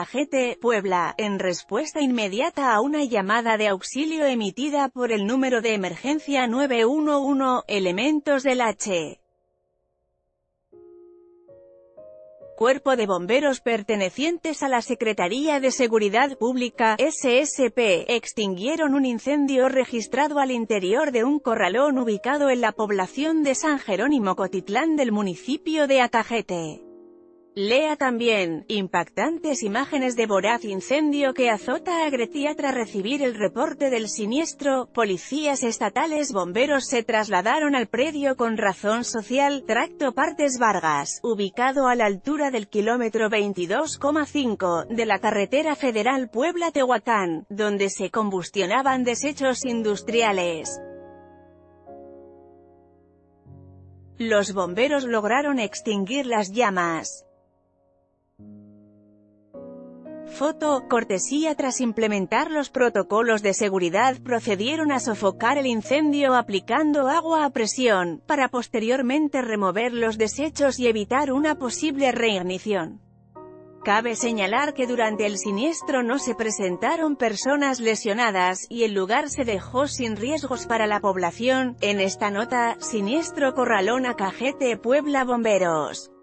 Acajete, Puebla, en respuesta inmediata a una llamada de auxilio emitida por el número de emergencia 911, elementos del H. Cuerpo de Bomberos pertenecientes a la Secretaría de Seguridad Pública, SSP, extinguieron un incendio registrado al interior de un corralón ubicado en la población de San Jerónimo Cotitlán del municipio de Acajete. Lea también, impactantes imágenes de voraz incendio que azota a Grecia tras recibir el reporte del siniestro. Policías estatales bomberos se trasladaron al predio con razón social, tracto Partes Vargas, ubicado a la altura del kilómetro 22,5, de la carretera federal Puebla-Tehuacán, donde se combustionaban desechos industriales. Los bomberos lograron extinguir las llamas. Foto, cortesía. Tras implementar los protocolos de seguridad procedieron a sofocar el incendio aplicando agua a presión, para posteriormente remover los desechos y evitar una posible reignición. Cabe señalar que durante el siniestro no se presentaron personas lesionadas, y el lugar se dejó sin riesgos para la población. En esta nota, siniestro corralón Acajete, Puebla. Bomberos